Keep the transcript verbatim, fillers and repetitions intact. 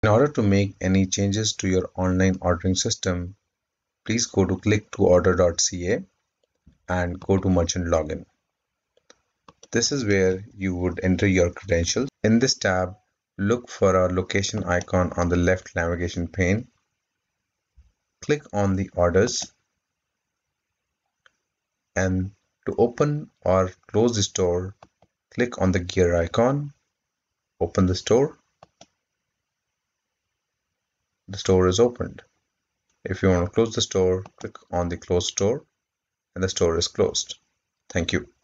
In order to make any changes to your online ordering system, please go to click to order dot c a and go to merchant login. This is where you would enter your credentials. In this tab, look for our location icon on the left navigation pane. Click on the orders, and to open or close the store, click on the gear icon, open the store. The store is opened. If you want to close the store, click on the close store and the store is closed. Thank you.